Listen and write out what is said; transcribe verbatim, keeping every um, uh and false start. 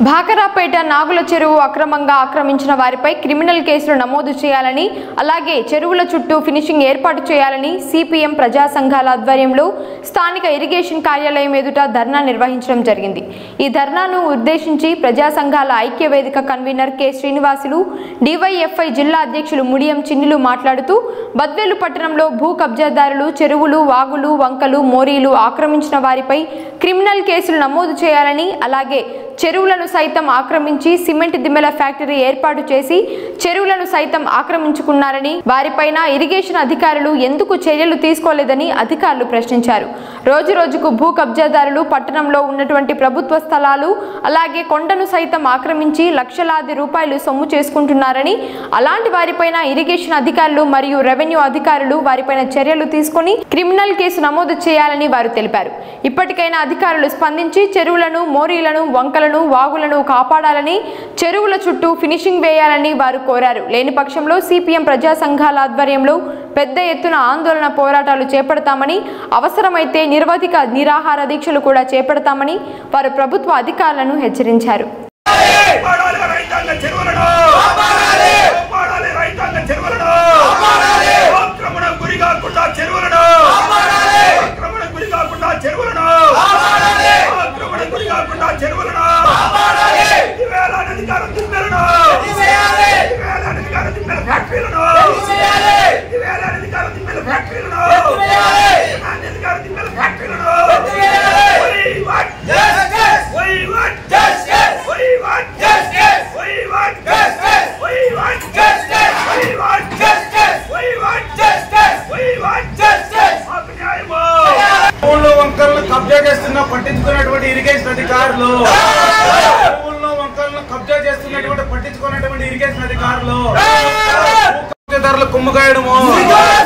భాకరాపేట నాగుల చెరువు అక్రమంగా ఆక్రమించిన వారిపై క్రిమినల్ కేసులు నమోదు చేయాలని, అలాగే చెరువుల చుట్టూ ఫినిషింగ్ ఏర్పాటు చేయాలని సిపిఎం ప్రజా సంఘాల ఆధ్వర్యంలో స్థానిక ఇరిగేషన్ కార్యాలయం ఎదుట ధర్నా నిర్వహించడం జరిగింది. ఈ ధర్నాను ఉద్దేశించి ప్రజా సంఘాల ఐక్య వేదిక కన్వీనర్ కె శ్రీనివాసులు, డివైఎఫ్ఐ జిల్లా అధ్యక్షులు ముడియం చిన్నులు మాట్లాడుతూ బద్వేలు పట్టణంలో భూ కబ్జాదారులు చెరువులు, వాగులు, వంకలు, మోరీలు ఆక్రమించిన వారిపై క్రిమినల్ కేసులు నమోదు చేయాలని, అలాగే చెరువులను సైతం ఆక్రమించి సిమెంట్ దిమ్మెల ఫ్యాక్టరీ ఏర్పాటు చేసి చెరువులను సైతం ఆక్రమించుకున్నారని, వారిపైన ఇరిగేషన్ అధికారులు ఎందుకు చర్యలు తీసుకోలేదని అధికారులు ప్రశ్నించారు. రోజు రోజుకు భూ కబ్జాదారులు పట్టణంలో ఉన్నటువంటి ప్రభుత్వ స్థలాలు అలాగే కొండను సైతం ఆక్రమించి లక్షలాది రూపాయలు సొమ్ము చేసుకుంటున్నారని, అలాంటి వారిపైన ఇరిగేషన్ అధికారులు మరియు రెవెన్యూ అధికారులు వారిపైన చర్యలు తీసుకుని క్రిమినల్ కేసు నమోదు చేయాలని వారు తెలిపారు. ఇప్పటికైనా అధికారులు స్పందించి చెరువులను, మోరీలను, వంకలను, వాగులను కాపాడాలని, చెరువుల చుట్టూ ఫినిషింగ్ వేయాలని వారు కోరారు. లేని పక్షంలో సిపిఎం ప్రజా సంఘాల ఆధ్వర్యంలో పెద్ద ఎత్తున ఆందోళన పోరాటాలు చేపడతామని, అవసరమైతే నిరవధిక నిరాహార దీక్షలు కూడా చేపడతామని వారు ప్రభుత్వ అధికారులను హెచ్చరించారు. కబ్జా చేస్తున్న పట్టించుకున్నటువంటి ఇరిగేషన్ అధికారులు చెరువుల్లో వంకలను కబ్జా చేస్తున్నటువంటి పట్టించుకున్నటువంటి ఇరిగేషన్ అధికారులు కబ్జాదారులు కుమ్మకాయడము